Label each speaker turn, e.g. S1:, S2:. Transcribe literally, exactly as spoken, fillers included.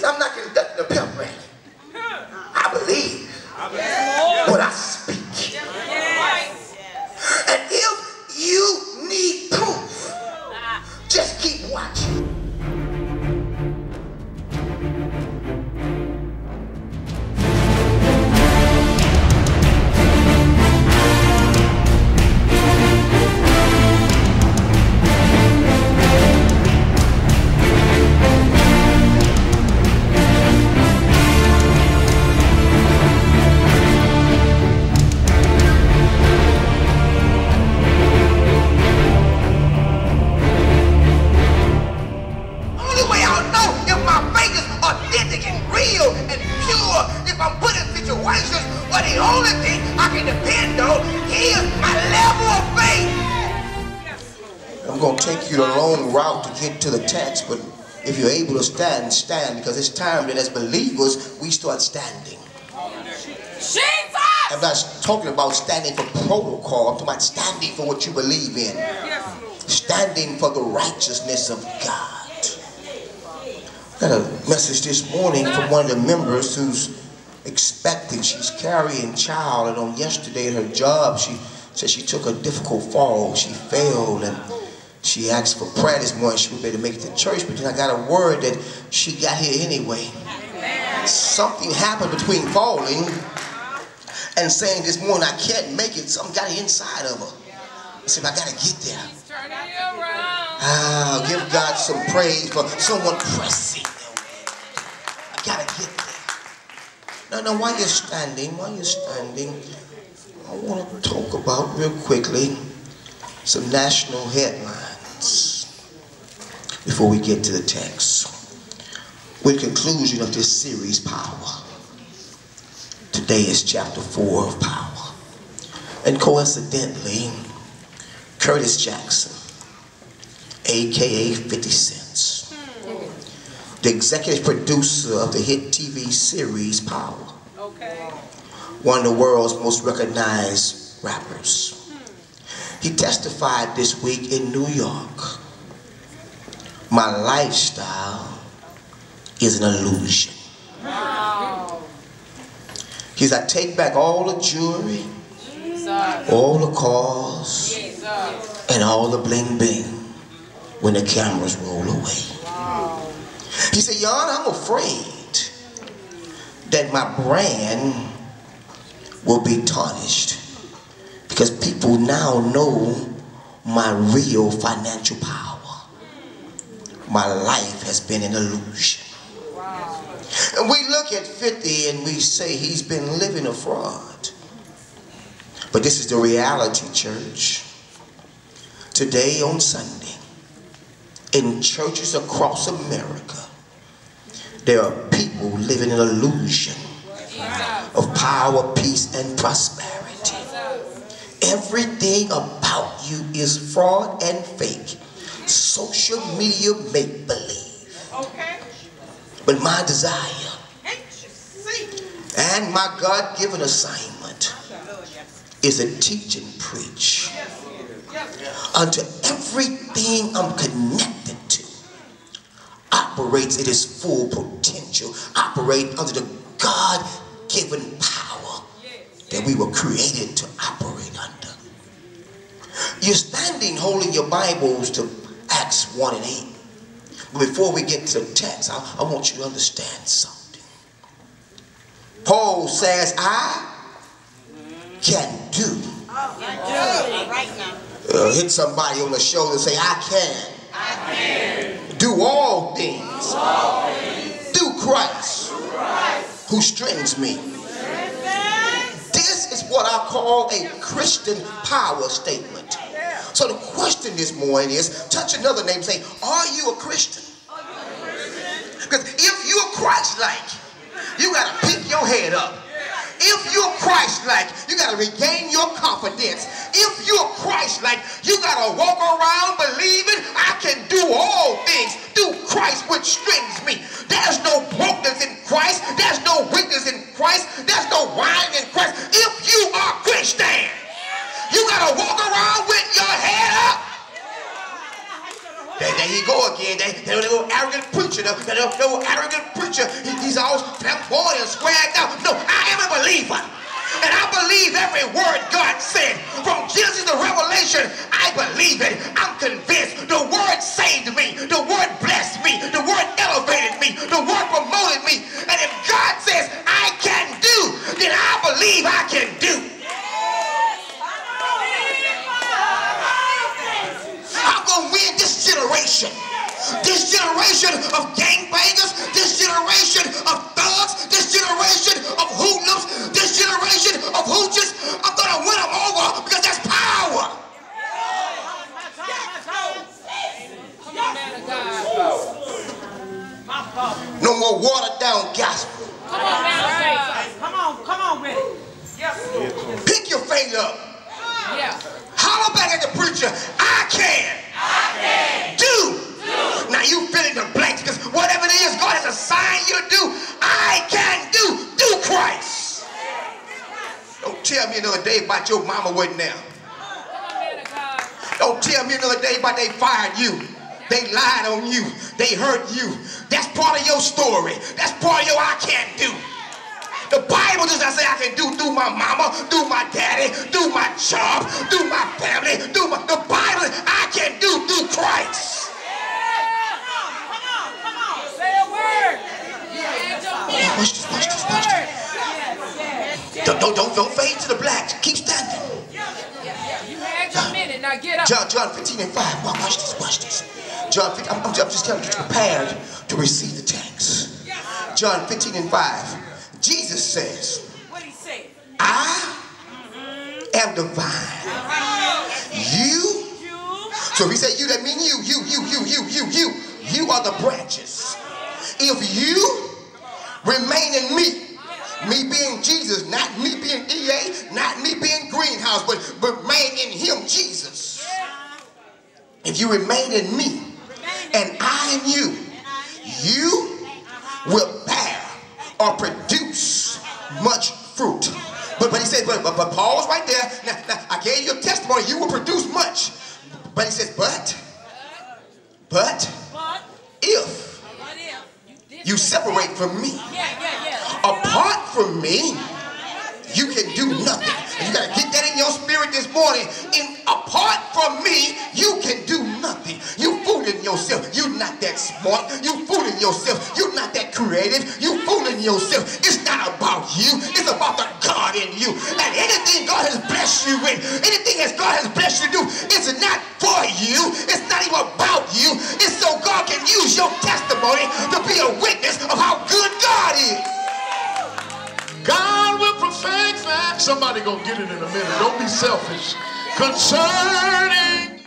S1: I'm not conducting a pep rally. I believe what I speak. And if you need proof, just keep watching. But the only thing I can depend on is my level of faith. I'm going to take you the long route to get to the text, but if you're able to stand, stand, because it's time that as believers we start standing. Jesus! I'm not talking about standing for protocol. I'm talking about standing for what you believe in. Standing for the righteousness of God. I got a message this morning from one of the members who's expecting. She's carrying child, and on yesterday at her job she said she took a difficult fall. She failed and she asked for prayer this morning. She would be able to make it to church, but then I got a word that she got here anyway. Something happened between falling and saying this morning I can't make it. Something got inside of her. I said I gotta get there. Ah, give God some praise for someone pressing. I gotta get there. Now, now, while you're standing, while you're standing, I want to talk about real quickly some national headlines before we get to the text. With conclusion of this series, Power. Today is chapter four of Power. And coincidentally, Curtis Jackson, aka fifty cents, the executive producer of the hit T V series Power. Okay. One of the world's most recognized rappers. He testified this week in New York. My lifestyle is an illusion. Wow. He's I take back all the jewelry, Jesus. All the cars, Jesus. And all the bling bling when the cameras roll away. Wow. He said, Your Honor, I'm afraid that my brand will be tarnished because people now know my real financial power. My life has been an illusion. Wow. And we look at fifty and we say he's been living a fraud. But this is the reality, church. Today on Sunday, in churches across America, there are people living an illusion of power, peace, and prosperity. Everything about you is fraud and fake. Social media make-believe. But my desire and my God-given assignment is to teach and preach unto everything I'm connected to operates at its full potential, operate under the God-given power that we were created to operate under. You're standing holding your Bibles to Acts one and eight. But before we get to the text, I, I want you to understand something. Paul says, I can do. Uh, hit somebody on the shoulder and say, I can. I can. Do all things. Do all things. Through Christ, Through Christ. Who strengthens me. This is what I call a Christian power statement. So the question this morning is, touch another name and say, are you a Christian? Because if you're Christ-like, you got to pick your head up. If you're Christ-like, you got to regain your confidence. If you're Christ-like, you got to walk around believing I can do all things through Christ which strengthens me. There's no brokenness in Christ. There's no weakness in Christ. There's no whining in Christ. If you are Christian, you got to walk around with your head up. There, there you go again. There, there, there go arrogant preacher. There, there, there go arrogant preacher. preacher, he, he's all flamboyant and swagged out. No, I am a believer. And I believe every word God said. From Genesis to Revelation, I believe it. I'm convinced. The word saved me. The word blessed me. The word elevated me. The word promoted me. And if God says I can do, then I believe I can do. I'm going to win this generation. This generation of gangbangers, this generation of thugs, this generation of hoodlums, this generation of hooches, I'm going to win them over because that's power. No more watered down gospel.
S2: Come on, man. Come on, come on with it. Yes.
S1: Pick your finger up.
S2: Yeah.
S1: Holler back at the preacher. I can.
S2: I can.
S1: Do. Now you fill in the blanks because whatever it is God has assigned you to do, I can do through Christ. Don't tell me another day about your mama wasn't there. Don't tell me another day about they fired you. They lied on you. They hurt you. That's part of your story. That's part of your I can do. The Bible does not say I can do through my mama, through my daddy, through my job, through my family, through my, the Bible says I can do through Christ. Watch this, watch this, watch this. Don't, don't, don't, don't fade to the blacks. Keep standing.
S2: You had your minute, now get up.
S1: John, John fifteen and five. Watch this, watch this. John fifteen, I'm, I'm just telling you, prepared to receive the text. John fifteen and five. Jesus says,
S2: what he say?
S1: I am the vine. You. So if he said you, that means you, you, you, you, you, you, you. You are the branches. If you remain in me, me being Jesus, not me being E A, not me being Greenhouse, but, but remain in him, Jesus. If you remain in me and I in you, you will bear or produce much fruit. But, but he said, but, but, but Paul was right there. Now, now, I gave you a testimony, you will produce much. But he says, but, but, if you separate from me, apart from me, you can do nothing. And you got to get that in your spirit this morning. In, apart from me, you can do nothing. You fooling yourself. You're not that smart. You fooling yourself. You're not that creative. You fooling yourself. It's not about you. It's about the God in you. And anything God has blessed you with, anything that God has blessed you to do, it's not for you. It's not even about you. It's so God can use your testimony to be a witness of how good God is.
S3: God will perfect that. Somebody gonna get it in a minute. Don't be selfish. Concerning